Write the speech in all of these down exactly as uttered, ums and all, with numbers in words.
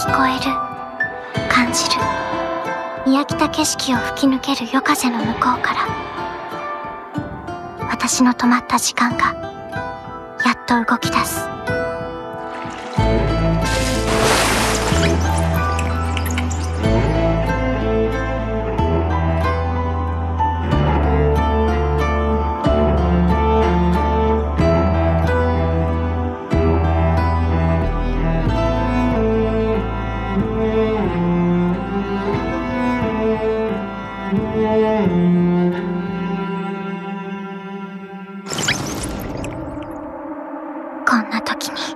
聞こえる、感じる。見飽きた景色を吹き抜ける夜風の向こうから、私の止まった時間がやっと動き出す。こんな時に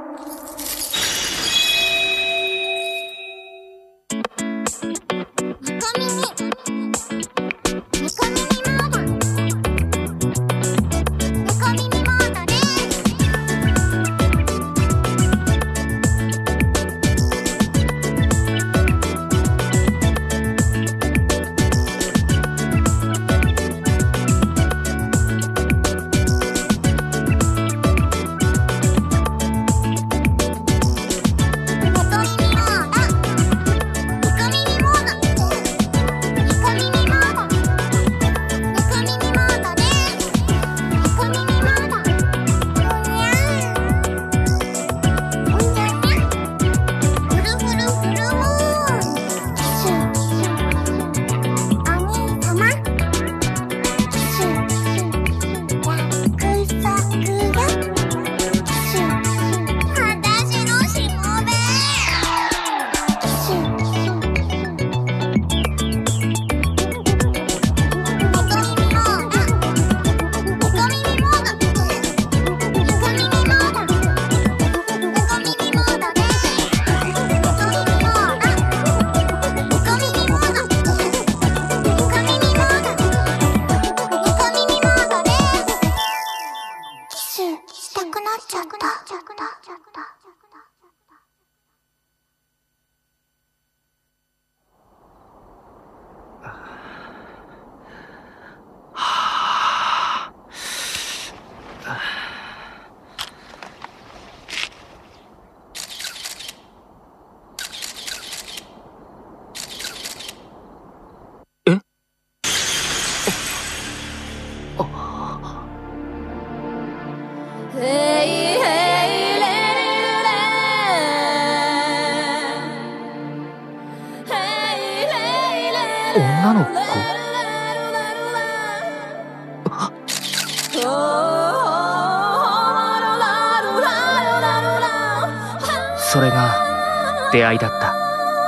したくなっちゃった。 女の子？それが出会いだった。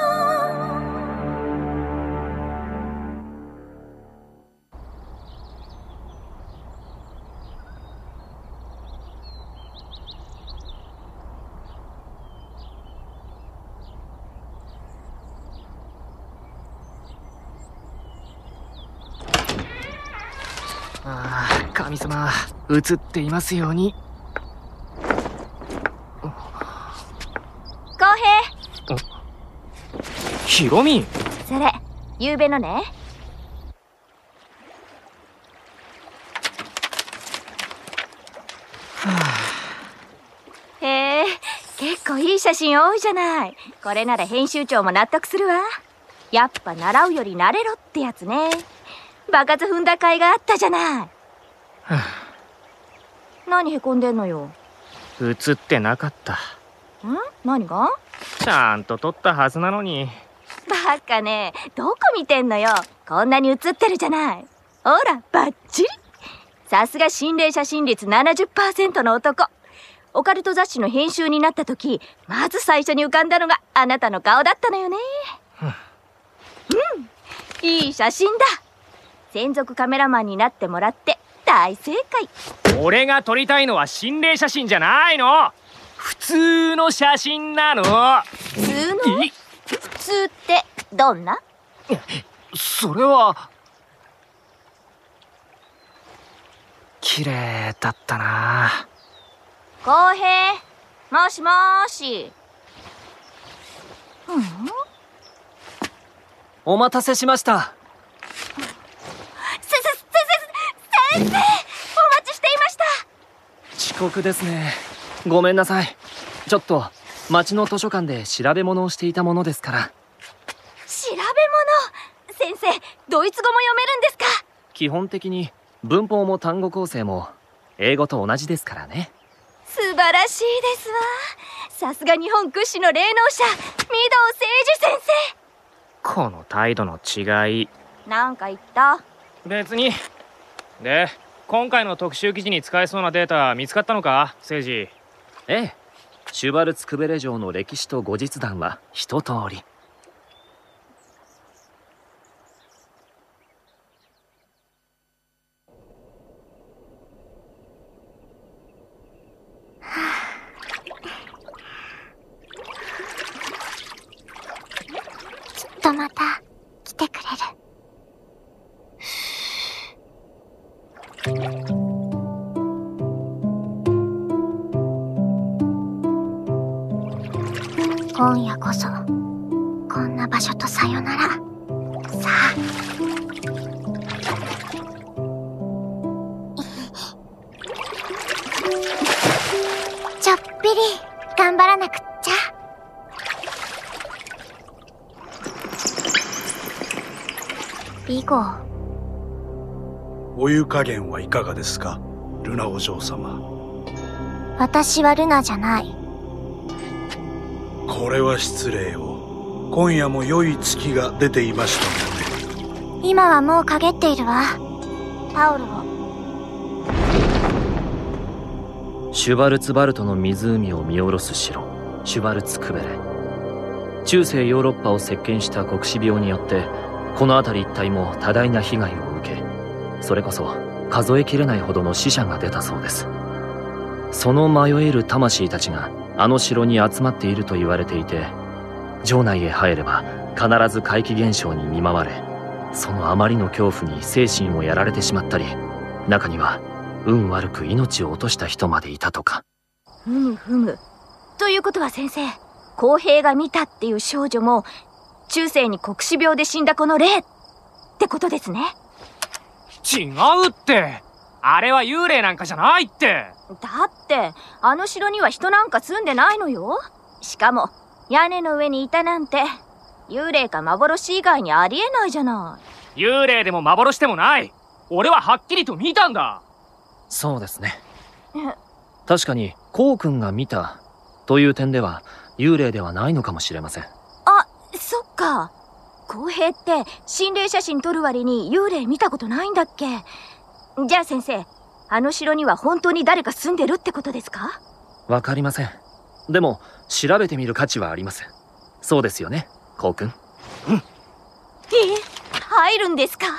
ああ、神様、映っていますように。 浩平。 ひろみ。 それ、ゆうべのね。 はあ、へえ、結構いい写真多いじゃない。これなら編集長も納得するわ。やっぱ習うより慣れろってやつね。バカず踏んだ甲斐があったじゃない。はあ、何へこんでんのよ。 映ってなかった。 ん？何が？ ちゃんと撮ったはずなのに。 バカね、どこ見てんのよ。こんなに写ってるじゃない。ほら、バッチリ。さすが心霊写真率 ななじゅっパーセント の男。オカルト雑誌の編集になった時、まず最初に浮かんだのがあなたの顔だったのよね。うん、いい写真だ。専属カメラマンになってもらって大正解。 俺が撮りたいのは心霊写真じゃないの。普通の写真なの。 普通の？普通ってどんな？ それは綺麗だったな。 浩平、もしもーし。うん？ お待たせしました。 先生、お待ちしていました。 遅刻ですね。ごめんなさい。ちょっと町の図書館で調べ物をしていたものですから。 調べ物。先生、ドイツ語も読めるんですか？ 基本的に文法も単語構成も英語と同じですからね。 素晴らしいですわ。さすが日本屈指の霊能者、御堂誠司先生。 この態度の違い。 なんか言った？ 別に。で、今回の特集記事に使えそうなデータ見つかったのか、誠司？ ええ、シュバルツクベレ城の歴史と後日談は一通り。 きっとまた来てくれる。今夜こそこんな場所とさよなら。さあちょっぴり頑張らなくっちゃ。ビゴ、 お湯加減はいかがですか、ルナお嬢様。 私はルナじゃない。 これは失礼を。今夜も良い月が出ていましたので。 今はもう陰っているわ。タオルを。 シュバルツバルトの湖を見下ろす城、シュバルツクベレ。中世ヨーロッパを席巻した黒死病によってこの辺り一帯も多大な被害を受け、それこそ数えきれないほどの死者が出たそうです。その迷える魂たちがあの城に集まっていると言われていて、城内へ入れば必ず怪奇現象に見舞われ、そのあまりの恐怖に精神をやられてしまったり、中には運悪く命を落とした人までいたとか。 ふむふむ。ということは先生、公平が見たっていう少女も中世に黒死病で死んだこの霊ってことですね。 違うって。あれは幽霊なんかじゃないって。 だってあの城には人なんか住んでないのよ。しかも屋根の上にいたなんて幽霊か幻以外にありえないじゃない。 幽霊でも幻でもない。俺ははっきりと見たんだ。 そうですね。確かにコウ君が見たという点では幽霊ではないのかもしれません。 あ、そっか。公平って心霊写真撮る割に幽霊見たことないんだっけ？じゃあ先生、あの城には本当に誰か住んでるってことですか？ わかりません。でも調べてみる価値はあります。そうですよね、コウ君。 うん。え、入るんですか？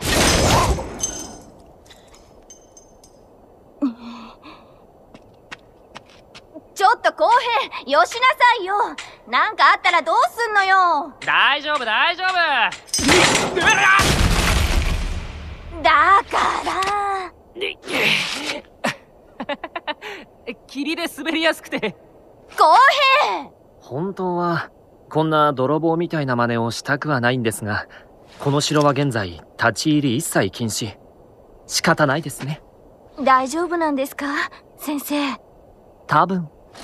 ちょっと公平、よしなさいよ。なんかあったらどうすんのよ。 大丈夫大丈夫。 だから霧で滑りやすくて。 公平、 本当はこんな泥棒みたいな真似をしたくはないんですが、この城は現在立ち入り一切禁止。仕方ないですね。 大丈夫なんですか先生？ 多分。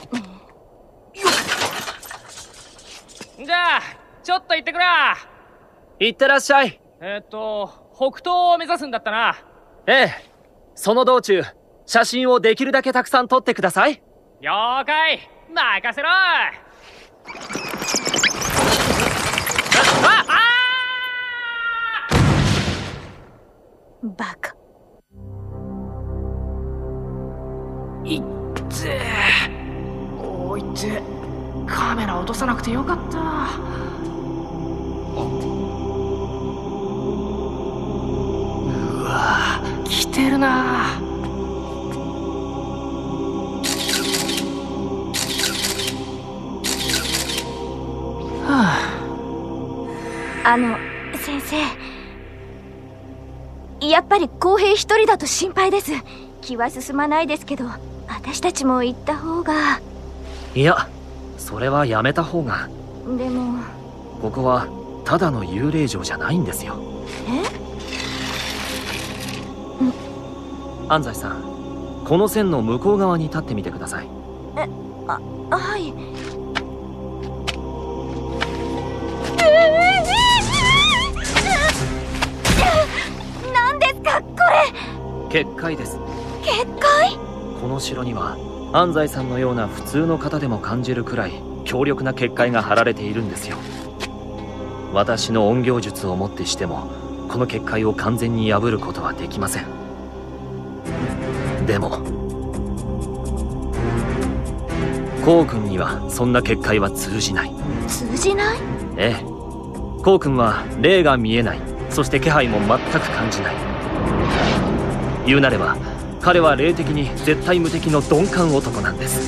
じゃあちょっと行ってくる。 いってらっしゃい。 えっと北東を目指すんだったな。 ええ、その道中写真をできるだけたくさん撮ってください。 了解、任せろ。ああバカ。 いっておいて、カメラ落とさなくてよかった。うわ、来てるな。はあ、 あの先生、やっぱり公平一人だと心配です。気は進まないですけど、私たちも行った方が。 いや、それはやめた方が。 でもここはただの幽霊城じゃないんですよ。 え？ 安西さん、この線の向こう側に立ってみてください。 え、あ、はい。 何ですかこれ。 結界です。 結界？ この城には安西さんのような普通の方でも感じるくらい強力な結界が張られているんですよ。私の隠形術をもってしてもこの結界を完全に破ることはできません。でもコウ君にはそんな結界は通じない。 通じない？ ええ、コウ君は霊が見えない、そして気配も全く感じない。言うなれば彼は霊的に絶対無敵の鈍感男なんです。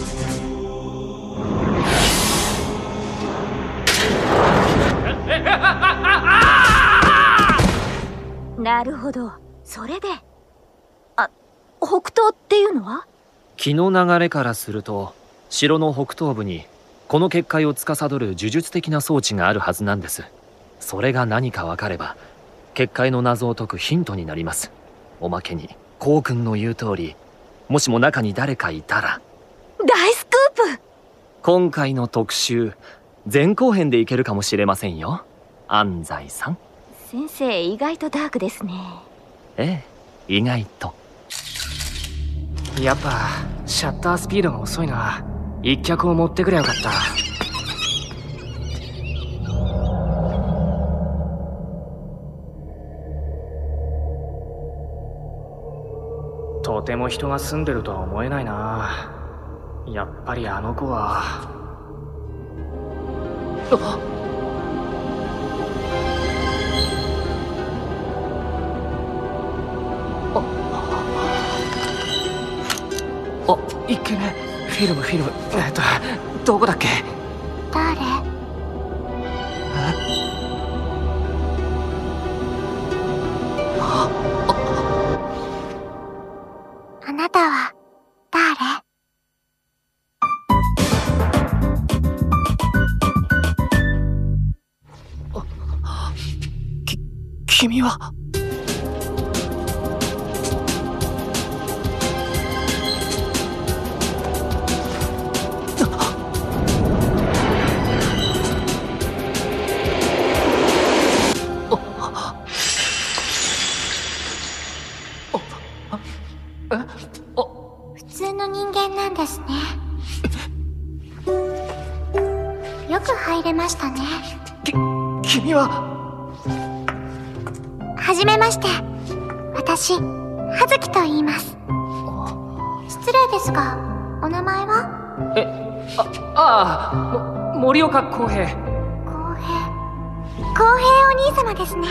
なるほど、それで。あ、北東っていうのは？ 気の流れからすると城の北東部にこの結界を司る呪術的な装置があるはずなんです。それが何か分かれば結界の謎を解くヒントになります。おまけにコウ君の言う通り、もしも中に誰かいたら。 大スクープ！ 今回の特集前後編でいけるかもしれませんよ、安西さん。 先生意外とダークですね。 ええ、意外と。 やっぱシャッタースピードが遅いな。一脚を持ってくればよかった。とても人が住んでるとは思えないな。やっぱりあの子は。あっ、あ、いっけね。フィルムフィルムえっとどこだっけ？ 誰？あなたは誰？ き、君は？ 普通の人間なんですね。よく入れましたね。 き、君は？ はじめまして。私、葉月と言います。失礼ですが、お名前は？ え、あ、ああ、も、森岡浩平。 公平。公平お兄様ですね。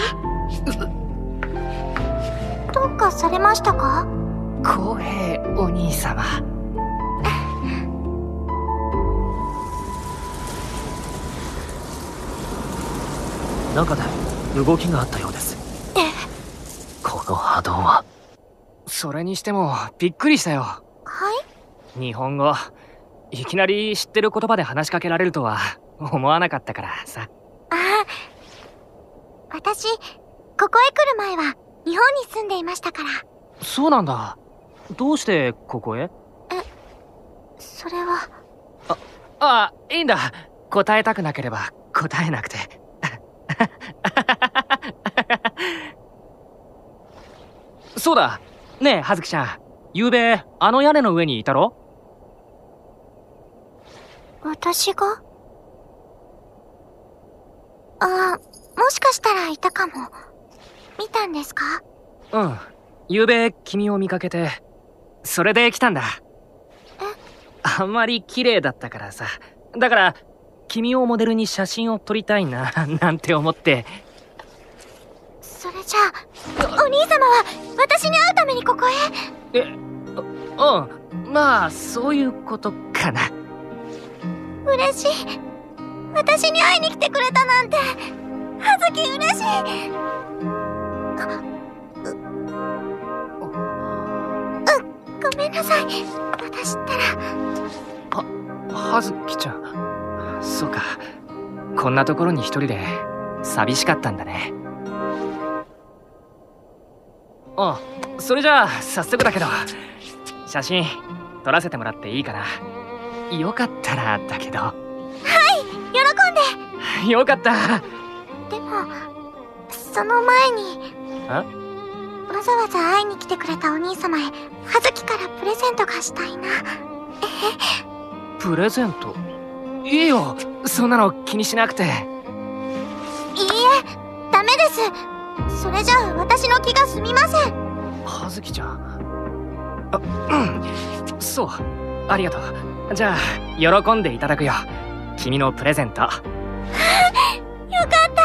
どうかされましたか？ 浩平お兄様。 中で動きがあったようです。この波動は。 それにしてもびっくりしたよ。 はい？ 日本語いきなり知ってる言葉で話しかけられるとは思わなかったからさ。 ああ、私ここへ来る前は日本に住んでいましたから。 そうなんだ。どうしてここへ？ え、それは。 あ、ああ、いいんだ。答えたくなければ答えなくて。そうだ。ねえ、葉月ちゃん。ゆうべ、あの屋根の上にいたろ？ 私が？ああ、もしかしたらいたかも。見たんですか？ うん。ゆうべ、君を見かけて、それで来たんだ。 え？ あんまり綺麗だったからさ。だから、君をモデルに写真を撮りたいな、なんて思って。 それじゃあ、お兄様は私に会うためにここへ？ え、う、うん。まあ、そういうことかな。 嬉しい。私に会いに来てくれたなんて。葉月嬉しい。あ、う、う、ごめんなさい。私ったら。 は、葉月ちゃん。そうか。こんなところに一人で寂しかったんだね。あ、それじゃあ早速だけど写真撮らせてもらっていいかな。よかったらだけど。 はい、喜んで。 よかった。 でもその前にえわざわざ会いに来てくれたお兄様へ葉月からプレゼントがしたいな。 プレゼント？いいよ、そんなの気にしなくて。 いいえ、ダメです。それじゃあ私の気が済みません。 葉月ちゃん。あ、うん、そう、ありがとう。じゃあ喜んでいただくよ、君のプレゼント。よかった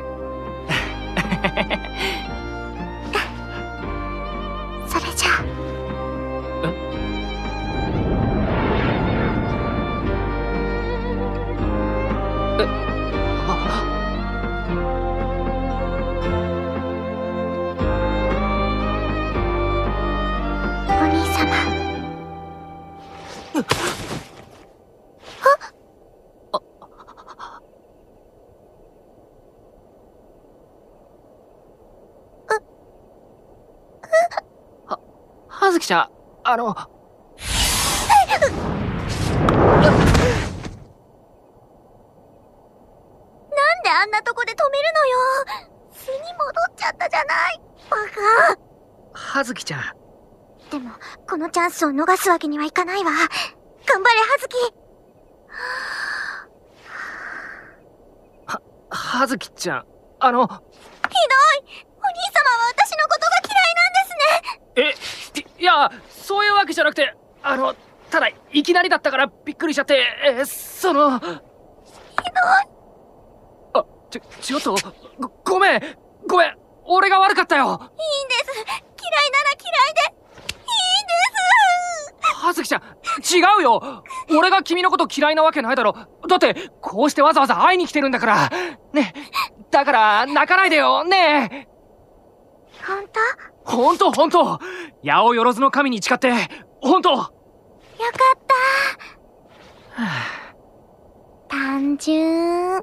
それじゃあ。 ええあお兄様。 葉月ちゃん、あのなんであんなとこで止めるのよ。巣に戻っちゃったじゃない、バカ。 葉月ちゃん。 でもこのチャンスを逃すわけにはいかないわ。頑張れ葉月。 は葉月ちゃん、あの。 ひどい、お兄様は私のことが嫌いなんですね。 え、いいや、そういうわけじゃなくて、あの、ただいきなりだったからびっくりしちゃって、え、その。ひどい。あ、ちょ、ちょっと、ご、ごめん、ごめん、俺が悪かったよ。いいんです。嫌いなら嫌いで。いいんです。 葉月ちゃん、違うよ。俺が君のこと嫌いなわけないだろ。だって、こうしてわざわざ会いに来てるんだから。ね。だから、泣かないでよ、ねえ。 ほんと？ ほんとほんと。八百万の神に誓って、ほんと。よかった。はあ、単純。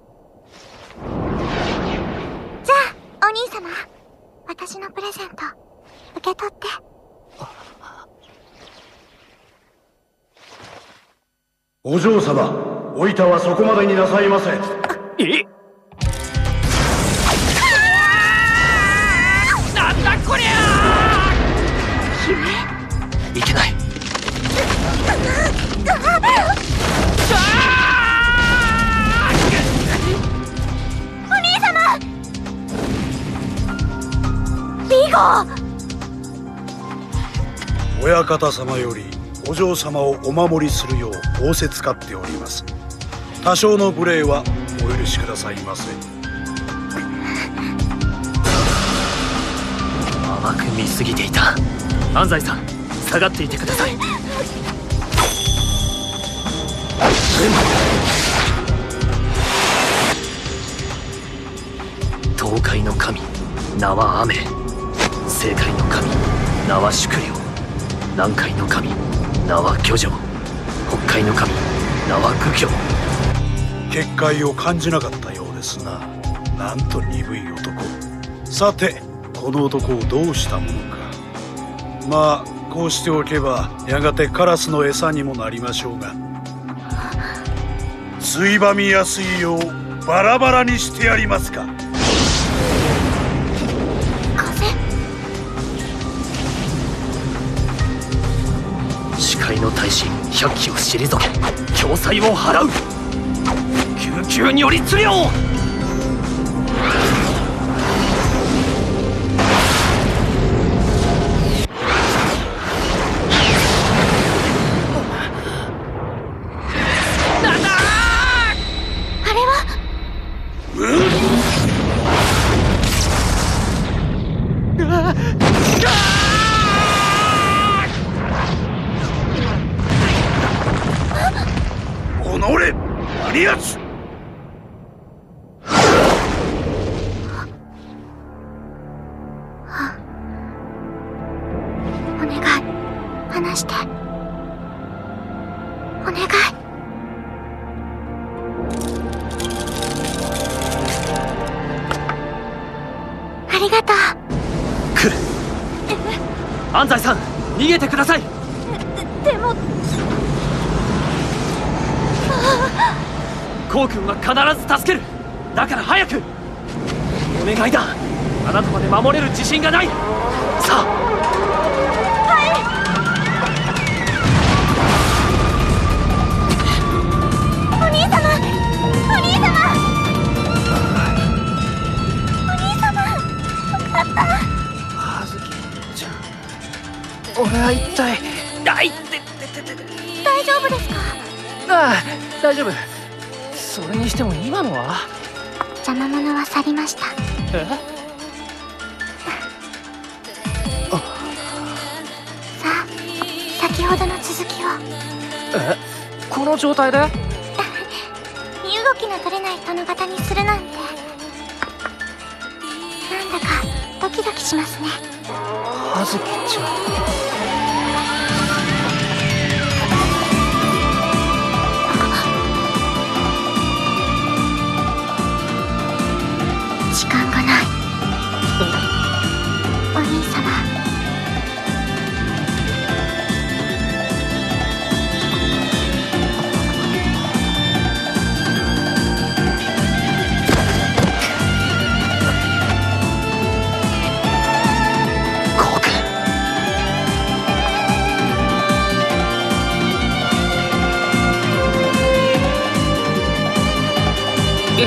じゃあ、お兄様。私のプレゼント、受け取って。 お嬢様、おいたはそこまでになさいませ。 え？なんだこりゃ！いけない。 お兄様！ビゴ！ 親方様よりお嬢様をお守りするよう仰せつかっております。多少の無礼はお許しくださいませ。 甘く見すぎていた。安西さん、下がっていてください。東海の神、名は雨。西海の神、名は宿霊。南海の神、名は巨女。北海の神、名は愚教。 結界を感じなかったようですな。なんと鈍い男。さて、この男をどうしたものか。まあこうしておけばやがてカラスの餌にもなりましょうが、ついばみやすいようバラバラにしてやりますか。 風？ 視界の大使百鬼を退け、共済を払う。救急により釣りを。安西さん、逃げてください。 で、でもコウ君は必ず助ける。だから早く。 お願いだ。あなたまで守れる自信がない。さあ。 お兄様、お兄様、お兄様、よかった。 葉月ちゃん、俺は一体、あいってってってって。 大丈夫ですか？ ああ、大丈夫。それにしても今のは邪魔者は去りました。 え？ さあ、先ほどの続きを。 え？この状態で？ 身動きの取れない殿方にするなんて、なんだかドキドキしますね。 葉月ちゃん。 時間がない。お兄様、 コウ君。え？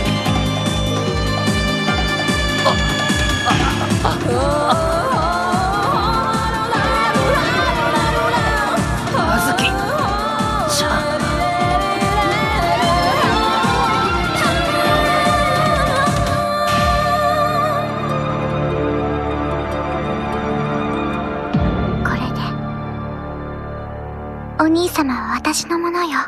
これでお兄様は私のものよ。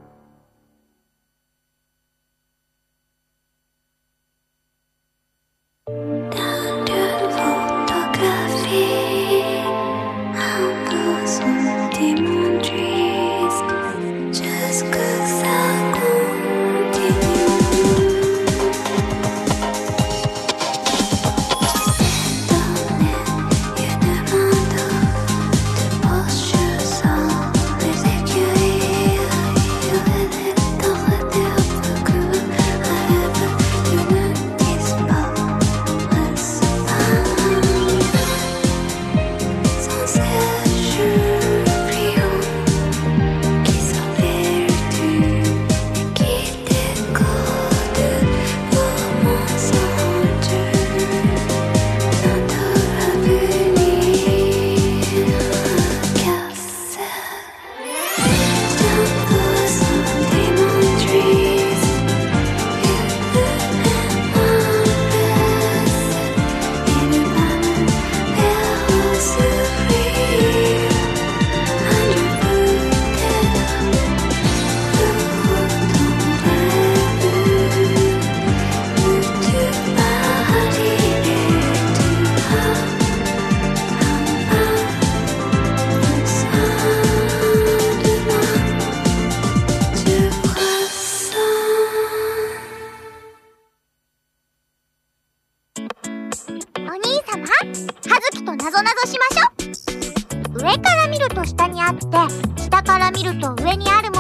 ぞなぞしましょう。上から見ると下にあって、下から見ると上にある